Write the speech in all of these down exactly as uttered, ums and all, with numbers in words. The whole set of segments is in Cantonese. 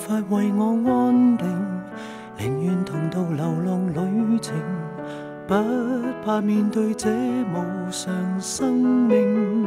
法為我安定，寧願同渡流浪旅程，不怕面對這無常生命。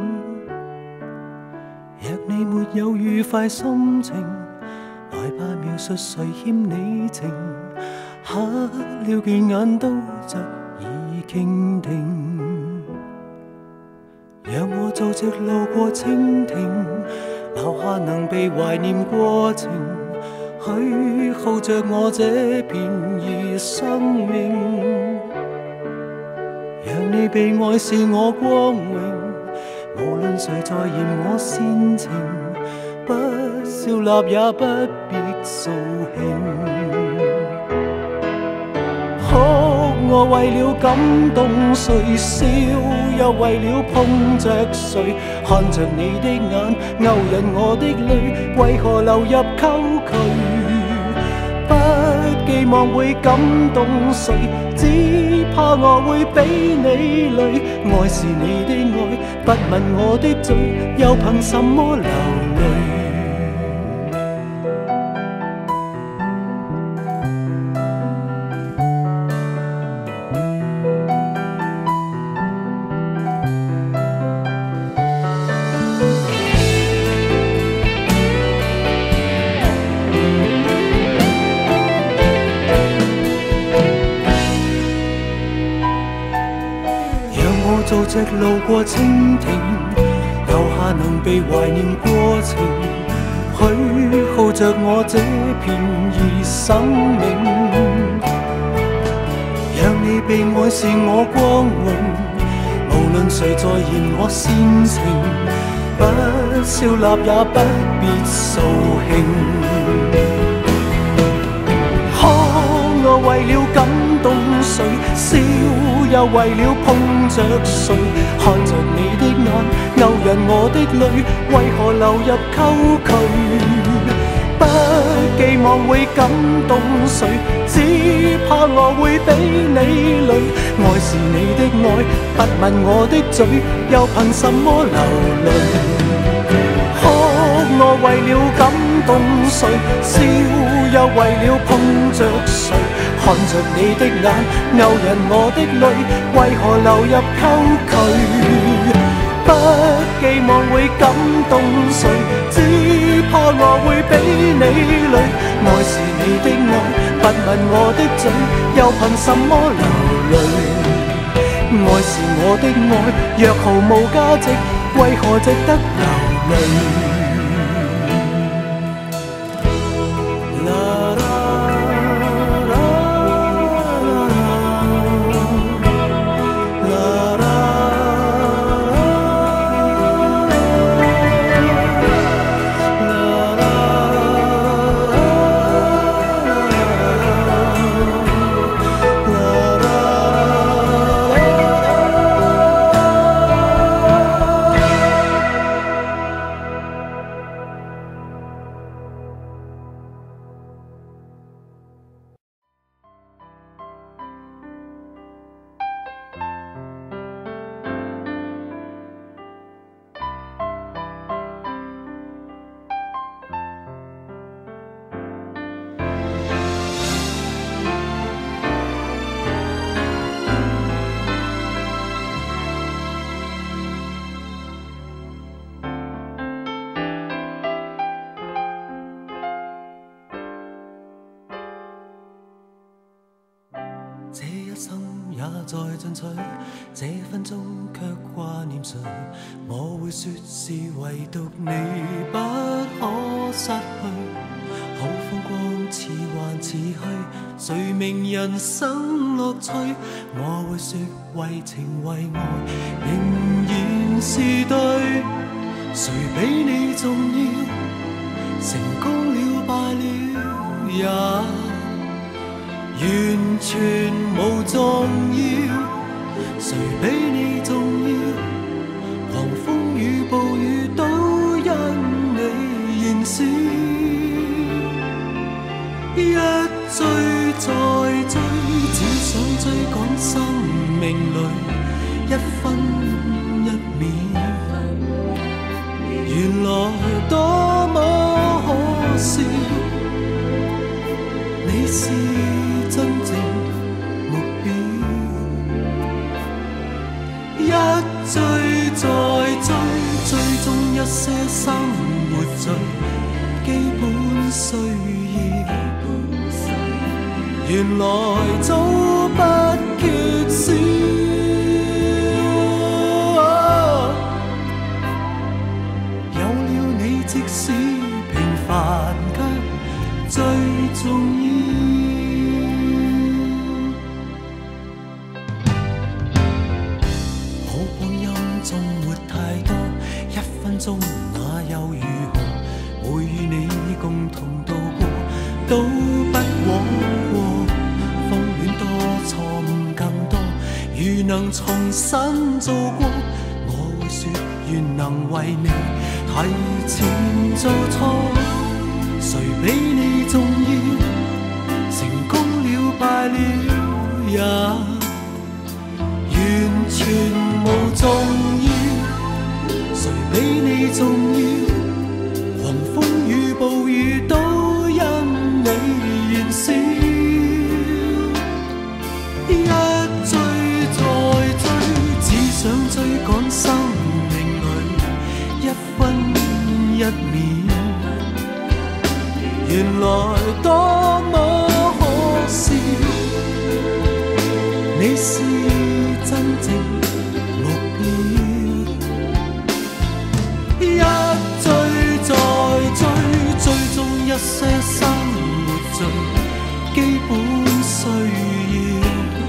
若你沒有愉快心情，來吧描述誰欠你情，黑了倦眼都着已傾聽。讓我做隻路過蜻蜓，留下能被懷念過程，許耗着我這便宜生命。讓你被愛是我光榮，無論誰在嫌我煽情，不笑納也不必掃興。哭我為了感動誰，笑又為了碰着誰，看着你的眼勾引我的淚，為何流入溝渠？不寄望會感動誰，只怕我會俾你累。愛是你的愛，不問我的罪，又憑什麼流淚？做隻路過蜻蜓，留下能被懷念過程，許耗着我這便宜生命。讓你被愛是我光榮，無論誰在嫌我煽情，不笑納也不必掃興。哭我為了感動誰，笑又為了碰着誰，看着你的眼勾引我的淚，為何流入溝渠？不寄望會感動誰，只怕我會俾你累。愛是你的愛，不問我的罪，又憑什麼流淚？哭我為了感動誰，笑又為了碰着誰，看着你的眼勾引我的淚，為何流入溝渠？不寄望會感動誰，只怕我會俾你累。愛是你的愛，不問我的罪，又憑什麼流淚？愛是我的愛，若毫無價值，為何值得流淚？這一生也在進取，這分鐘卻掛念誰？我會說是唯獨你不可失去。好風光似幻似虛，誰明人生樂趣？我會說為情為愛仍然是對。誰比你重要？成功了敗了也完全無重要，誰比你重要？狂風與暴雨都因你燃燒，一追再追，只想追趕生命裏一分一秒。原來多麼可笑， 追再追，追蹤一些生活最基本需要，原來早不缺少。有了你，即使平凡卻最重要。好光陰縱沒太多，一分鐘那又如何？會與你共同度過，都不枉過。風戀多，錯誤更多，如能重新做過，我會說願能為你提前做錯。誰比你重要？成功了敗了也完全無重要。誰比你重要？狂風與暴雨都因你燃燒。一追再追，只想追趕生命裏一分一秒。原來多麼可笑，你是真正目標。一追再追，追蹤一些生活最基本需要，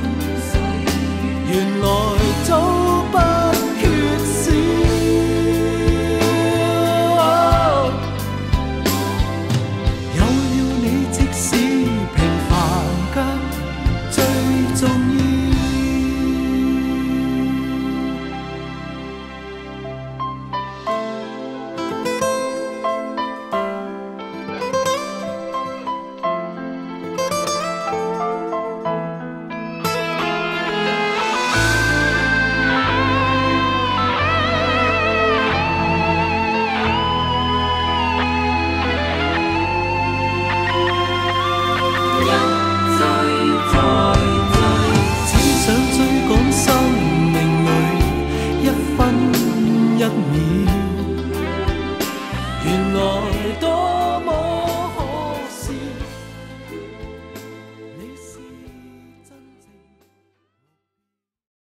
原來早不缺少。有了你，即使平凡卻最重要。只想追趕生命裏一分一秒。